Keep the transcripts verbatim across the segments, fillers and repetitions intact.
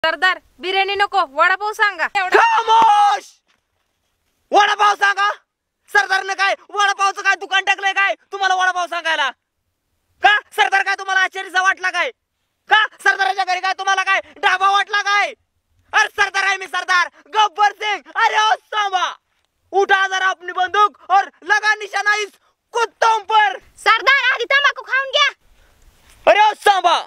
सरदार बिर्याणी नको, वडापाव सांगा. खामोश! वडापाव सांगा? सरदारने काय वडापावचं काय दुकान टाकलंय काय तुम्हाला वडापाव सांगायला? का सरदार काय तुम्हाला आश्चर्याचा वाटला काय? का सरदाराच्या घरी काय तुम्हाला काय ढाबा वाटला काय? अरे सरदार आहे मी, सरदार गब्बर सिंग. अरे ओ सांबा, उठा जरा अपनी बंदूक और लगा निशाना इस कुत्तों पर. सरदार आधी तंबाखू खाऊन घ्या. अरे ओ सांबा,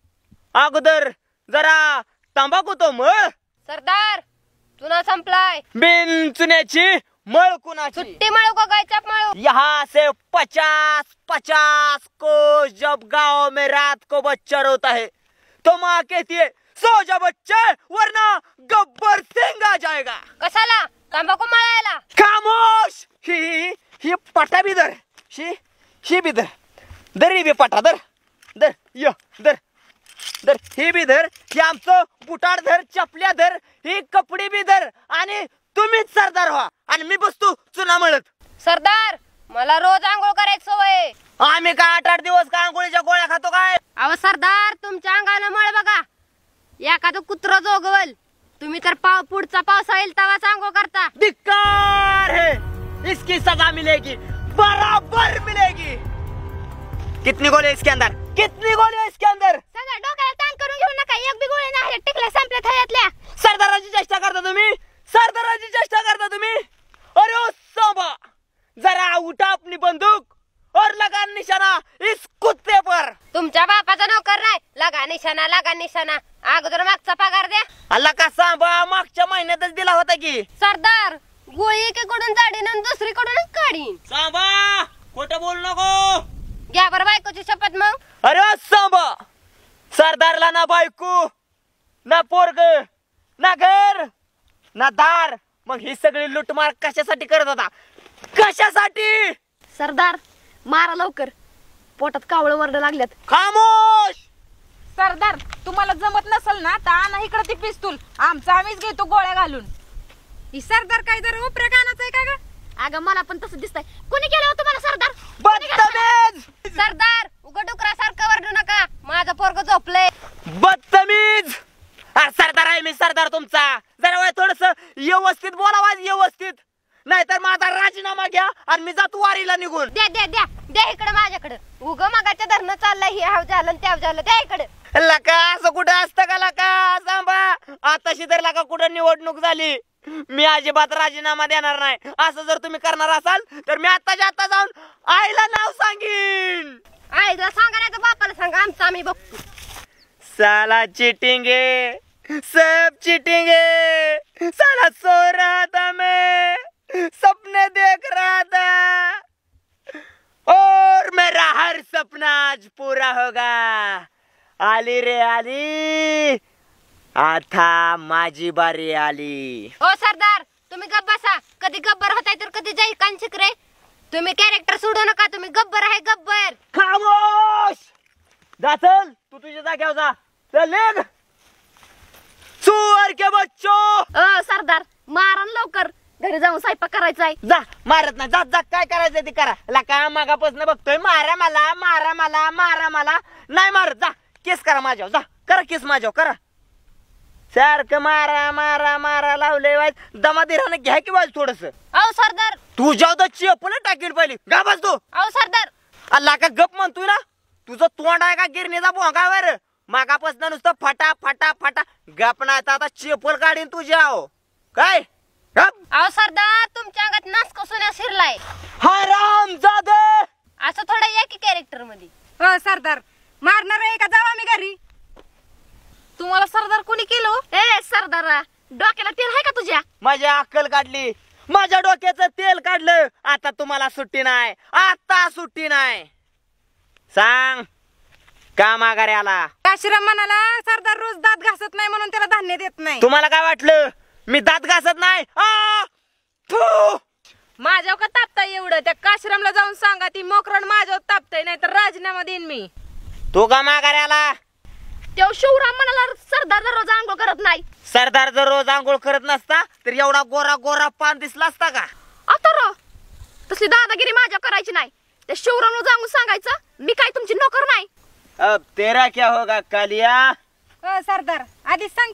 अगोदर जरा तंबाखू तो मळ. सरदार चुना संपलाय. बिन चुन्याची मळ कुणाची? सुट्टी मळू का गायचा मळू? यहाँ से पचास पचास को जब गांव में रात को बच्चा रोता है तो माँ कहती है सो जा बच्चे वरना गब्बर सिंह आ जाएगा. कशाला? तंबाखू मळायला. खामोश! ही ही पटा भी धर, ही ही भी धर, धर ही भी पटा धर, धर य धर धर ही भी धर, ही आमचं बुटाड धर, चपल्या धर, ही कपडे बी धर आणि तुम्हीच सरदार व्हा आणि मी बसतो चुना मळत. सरदार मला रोज आंघोळ करायची सवय. आम्ही काय आठ आठ दिवस का आंघोळीच्या गोळ्या खातो काय? अहो सरदार तुमच्या अंगाला मळ बघा, एखादं कुत्र जोगवल. तुम्ही तर पाव पुढचा पावसा येईल तेव्हाच आंघोळ करता. धिक्कार है, इसकी सजा मिलेगी, बराबर मिलेगी. कितनी गोली इसके अंदर? कितनी गोली इसके अंदर? सगळं डोक्याला ताण करून घेऊ नका, एक बी गोळी नाही टिकल्या संपल्या थयातल्या. सरदाराची चेष्टा करता तुम्ही? सरदाराची चेष्टा करता तुम्ही? अरे ओ सांबा, जरा उठा अपनी बंदूक और लगा निशाना इस कुत्ते पर. तुमच्या बापाचा नोकर नाही, लगा निशाणा लगा निशाणा. अगोदर मागचा पगार द्या. अल्ला का सांबा मागच्या महिन्यातच दिला होता की. सरदार गोळी एकीकडून जाडीन आणि दुसरीकडूनच काढीन. सांबा खोटं बोलू नको. घ्या बरं बायकोची शपथ मग. अरे ओ सांबा, सरदारला ना बायको ना पोरग ना घर ना दार, मग ही सगळी लुटमार कशासाठी करत होता? कशासाठी? सरदार मारा लवकर, पोटात कावळ वरड लागल्यात. खामोश! सरदार तुम्हाला जमत नसल ना तर आणा इकडे ती पिस्तूल, आमचा आम्हीच घेतो गोळ्या घालून. ही सरदार काय जर उपऱ्या कानाचं आहे का ग? अगं मला पण तसं दिसतंय. कोणी केलं होतं मला सरदार? बदतमीज! सरदार उगा डुकरासारखं वरडू नका, माझं पोरग झोपलंय. बदतमीज! अरे सरदार आहे मी, सरदार तुमचा. जरा वय थोडस व्यवस्थित बोलावा, व्यवस्थित, नाहीतर माझा राजीनामा घ्या आणि मी जातो वारीला निघून. द्या द्या द्या द्या इकडे माझ्याकडे. उग मगाच्या धरणं चाललंय, हे हाव झालं त्याव झालं, द्या इकडे. लका असं कुठं असतं का लका? सांबा आताशी तर लका कुठं निवडणूक झाली, मी अजिबात राजीनामा देणार नाही. असं जर तुम्ही करणार असाल तर मी आताच्या आता जाऊन आईला नाव सांगीन. आईला सांगा नाही तर बापाला सांगा, आमचं आम्ही बघतो. साला चीटिंगे, सब चीटिंगे. साला सो रहा था मैं, सपने देख रहा था और मेरा हर सपना आज पूरा होगा. आली रे आली, आता माझी बारी आली. हो सरदार तुम्ही गप्प बसा. कधी गब्बर होताय तर कधी जाई कान शिकरे. तुम्ही कॅरेक्टर सोडू नका, तुम्ही गब्बर आहे गब्बर. खामोश! जा चल, तू तुझ्या जाग्यावर जा. चल निघ. सुअर के बच्चो! अ सरदार मारण लवकर, घरी जाऊन स्वयंपाक करायचाय. जा, मारत नाही, जा जा, काय करायचं ते करा. लका मागापासून बघतोय मारा मला मारा मला मारा मला. नाही मारत, जा केस करा माझ्यावर, जा करा केस माझ्यावर करा. सारखं मारा मारा मारा लावले वाज, दमादिरानं घ्या की वाज थोडस. अहो सरदार तुझ्या तर चेपल टाकेल पहिली. गा बस तू. अहो सरदार अल्ला का गप म्हणतोय ना, तुझं तोंड आहे का गिरणीचा भोंगावर? मागापासून नुसतं फटा फटा फटा. गप नाही तर आता चेपल काढीन तुझ्या. हो काय गप? अहो सरदार तुमच्या अंगात नास कसून शिरलाय. हरामजादे! असं थोडं या की कॅरेक्टर मध्ये. हो सरदार मारणार आहे का? जावा मी घरी. तुम्हाला सरदार कोणी केलं? ए सरदारा डोक्याला तेल आहे का तुझ्या? माझ्या अक्कल काढली, माझ्या डोक्याचं तेल काढलं. आता तुम्हाला सुट्टी नाही, आता सुट्टी नाही. सांग का माघारी आला? काशीराम म्हणाला सरदार रोज दात घासत नाही म्हणून त्याला धान्य देत नाही. तुम्हाला काय वाटलं मी दात घासत नाही? आ! थू! माझ्यावर का तापताय एवढं? त्या काशीरामला जाऊन सांगा ती मोकरण माझ्यावर तापताय, नाही तर राजीनामा देईन मी. तू का माघारी आला? तेव्हा शिवराम म्हणाला सरदार दररोज आंघोळ करत नाही. सरदार जर रोज आंघोळ करत नसता तर एवढा गोरा गोरा पान दिसला असता का? आता र तसली दादागिरी माझ्या करायची नाही. त्या शिवरामला जाऊन सांगायचं मी काय तुमची नोकर नाही. अब तेरा क्या होगा कालिया? हो सरदार आधीच सांगते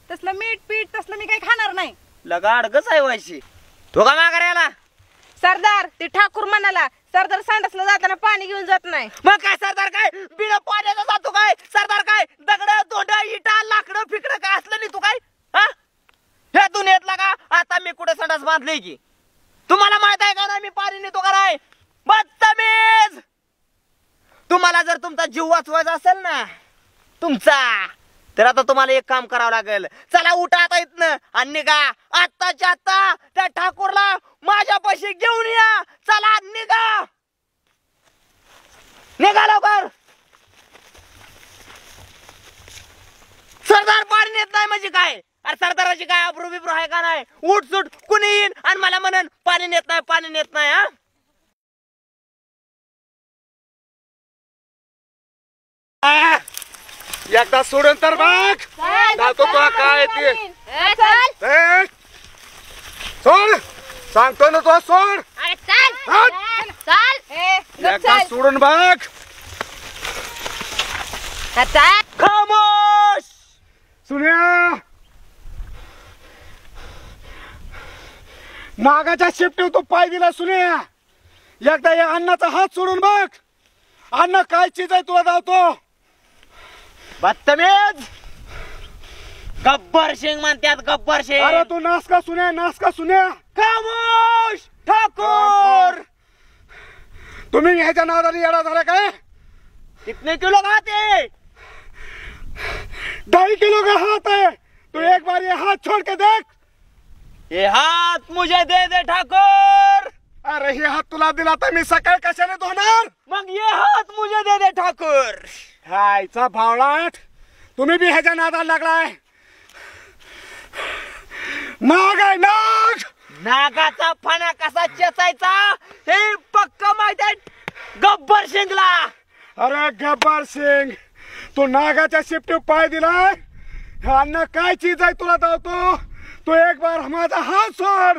तसलं मीठ पीठ तसलं मी काही खाणार नाही. लगा अडगच आहे व्हायची तो का माघाऱ्याला. सरदार ते ठाकूर म्हणाला सरदार सांडसला जाताना पाणी घेऊन जात नाही. मग काय सरदार काय बिना पाण्याचा जातो काय सरदार काय दगड दोंड इटा लाकडं फिकडं काय असलं नाही तू काय हा हे दुनियेतला का. आता मी कुठे संडास बांधले की तुम्हाला माहित आहे का ना मी पाणी नेतो का नाही. बदतमीज. तुम्हाला जर तुमचा जीव वाचवायचा असेल ना तुमचा तर आता तुम्हाला एक काम करावं लागेल. चला उठा आता इथनं आणि निघा आत्ताच्या आत्ता त्या ठाकूरला माझ्या पैसे घेऊन या. चला निघा निघा लवकर. सरदार पाणी नेत नाही म्हणजे काय. अरे सरदाराची काय अब्रू बिब्रू आहे का नाही. उठ सुट कुणी येईन आणि मला म्हणन पाणी नेत नाही पाणी नेत नाही. हा एकदा सोडून तर बघ जातो तुला काय ते. ए, चल ए, सोड सांगतो ना तुला सोड. अरे चल हट. चल ए, गप एकदा चल. सोडून बघ. आता खामोश. सुन्या नागाच्या शिफ्टीव तू पाय दिला सुन्या. एकदा या अन्नाचा हात सोडून बघ. अन्न काय चीज आहे तुला धावतो. बदतमीज. गब्बर सिंग म्हणतात गब्बर अरे सिंग. तू नास का सुन्या नास का सुन्या. खामोश ठाकूर. तुम्ही ह्याच्या नादाने येडा झाला काय. कितने किलो खाते. ढाई किलो का हाथ है. तू एक बार ये हाथ छोड़ के देख. ये हात मुझे दे दे ठाकूर. अरे हे हात तुला दिला तर मी सकाळ कशाने धुणार. मग ये हात मुझे दे दे ठाकूर. हायचा भावलाट तुम्ही बी ह्याच्या नादाला लागलाय. नाग आहे नाग. नागाचा फणा कसा चेचायचा हे पक्क माहित आहे गब्बर सिंगला. अरे गब्बर सिंग तू नागाच्या शिफ्टीव पाय दिलाय. हे अन्न काय चीज आहे तुला धावतो. तू एक बार माझा हात सोड.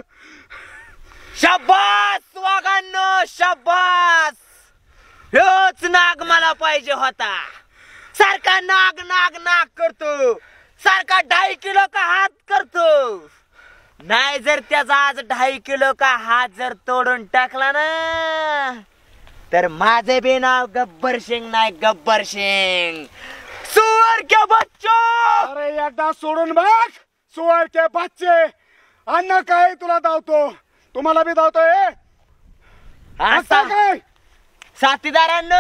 शाबास वाघांनो शाबास. ह्योच नाग मला पाहिजे होता. सारखा नाग नाग नाग करतो. सारखा ढाई किलो का हात करतो. नाही जर त्याचा आज ढाई किलो का हात जर तोडून टाकला ना तर माझे बी नाव गब्बर सिंग नाही गब्बर सिंग. सुअर के बच्चो. अरे एकदा सोडून बघ. सुअर के बच्चे अन्न काय तुला धावतो. तुम्हाला बी धावतोय. असा काय साथीदारांनो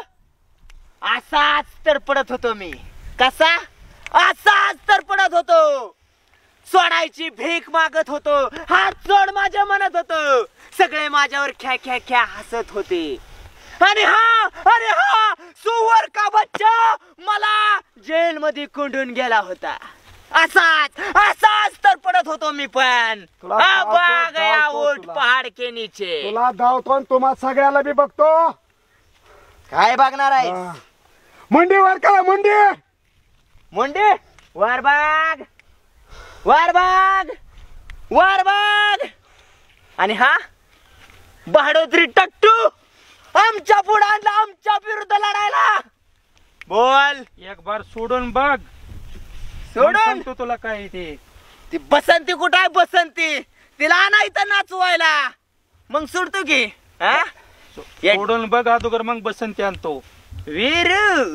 असाच तर पडत होतो मी. कसा असाच तर पडत होतो. सोडायची भीक मागत होतो. हात सोड माझ्या म्हणत होतो. सगळे माझ्यावर ख्या ख्या ख्या हसत होते. आणि हा अरे हा सुवर का बच्चा मला जेल मध्ये कोंडून गेला होता. असाच असाच तर पडत होतो मी पण. तुला हा धावतो, बा गया धावतो ऊंट तुला. पहाड के नीचे. तुला धावतो आणि तुम्हा सगळ्याला बी बघतो. काय बघणार आहे हा. मुंडीवर का मुंडी. मुंडे वर बाग वर बाग वर बाग. आणि हा बहाडोत्री टट्टू आमच्या पुढे आणला आमच्या विरुद्ध लढायला. बोल. एक बार सोडून बघ. सोडून सांगतो तुला काय ते. ती बसंती कुठं आहे बसंती. तिला नाही नाचवायला मग सोडतो की हा? ये- सोडून बघ अगोदर मग बसंती आणतो. वीरू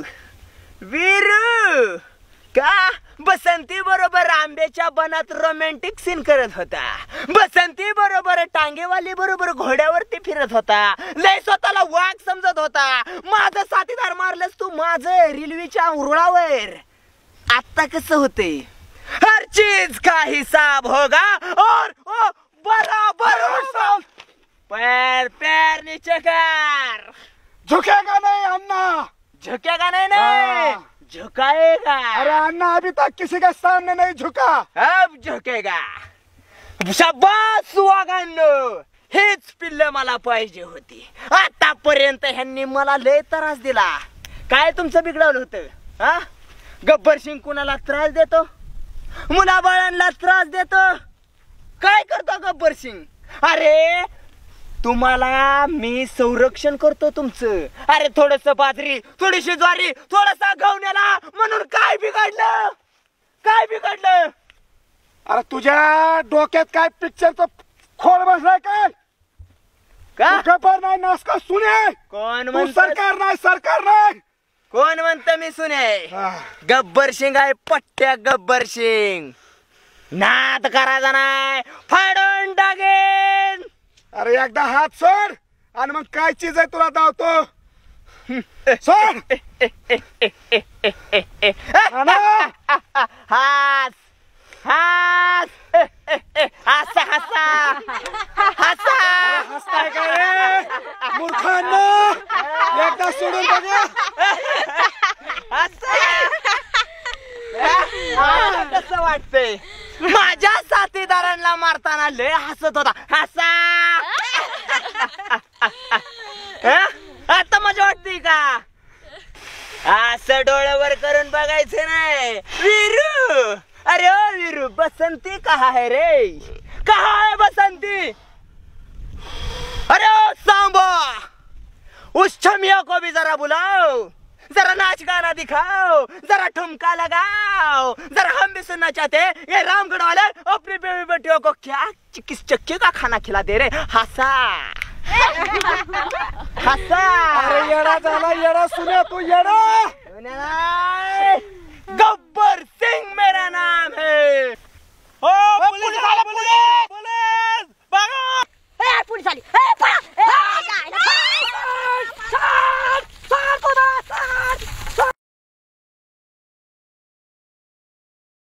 वीरू का बसंती बरोबर आंब्याच्या बनात रोमॅन्टिक सीन करत होता. बसंती बरोबर टांगेवाली बरोबर घोड्यावरती फिरत होता. लय स्वतःला वाघ समजत होता. माझं साथीदार मारलंस तू माझं रेल्वेच्या उरुळावर. आता कसं होते हर चीज का हिसाब होगा और ओ बराबर होगा. पैर पैर नीचे कर. झुकेगा नहीं अन्ना. झुकेगा नहीं नहीं हाँ। झुकाएगा. अरे अन्ना अभी तक किसी के सामने नहीं झुका. अब झुकेगा. शाबास वाघांनो. हेच पिल्ल मला पाहिजे होती. आतापर्यंत ह्यांनी मला लय त्रास दिला. काय तुमचं बिघडवलं होतं हा. गब्बर सिंग कुणाला त्रास देतो. मुलाबाळांना त्रास देतो. काय करतो गब्बर सिंग. अरे तुम्हाला मी संरक्षण करतो तुमचं. अरे थोडस बाजरी थोडीशी ज्वारी थोडासा गहू नेला म्हणून काय बिघडलं. काय बिघडलं? अरे तुझ्या डोक्यात काय पिक्चरचं खोड बसलाय काय? का तू गब्बर नाही नासका सुने. कोण तू म्हणत? सरकार नाही सरकार नाही. कोण म्हणत मी सुने? आह, गब्बर सिंग आहे पट्ट्या गब्बर सिंग. नाद करायचा नाही, फाडून टाकेन. अरे एकदा हात सोड आणि मग काय चीज आहे तुला धावतो. सोड. आणा. हास हास हसा हसा हसा. हसताय काय रे मूर्खांनो? एकदा सोडून बघा. कसं वाटतंय? माझ्या साथीदारांना मारताना लय हसत होता. हसा. हं? आता मजा वाटते का? असं डोळ्यावर करून बघायचं नाही. वीरू, अरे ओ वीरू, बसंती कहा है रे? कहा है बसंती? अरे ओ सांबा, उस छमिया को भी जरा बुलाओ, जरा नाच गाना दिखाओ, जरा ठुमका लगाओ, जरा हम भी सुनना चाहते हैं ये रामगढ़ वाले अपनी बेबी बेटियों को क्या किस चक्के का खाना खिला दे रहे. हंसा हंसा. अरे येडा झाला येडा सुने तू येडा. गब्बर सिंह मेरा नाम है. ओ पुलिस वाले, पुलिस.